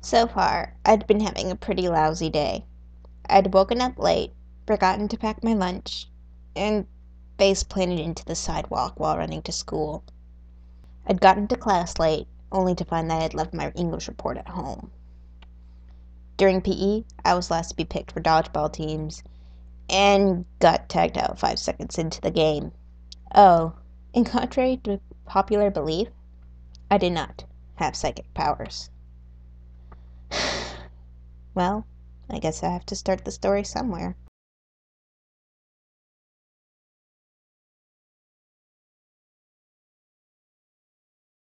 So far, I'd been having a pretty lousy day. I'd woken up late, forgotten to pack my lunch, and face planted into the sidewalk while running to school. I'd gotten to class late, only to find that I'd left my English report at home. During PE, I was last to be picked for dodgeball teams, and got tagged out 5 seconds into the game. Oh, and contrary to popular belief, I did not have psychic powers. Well, I guess I have to start the story somewhere.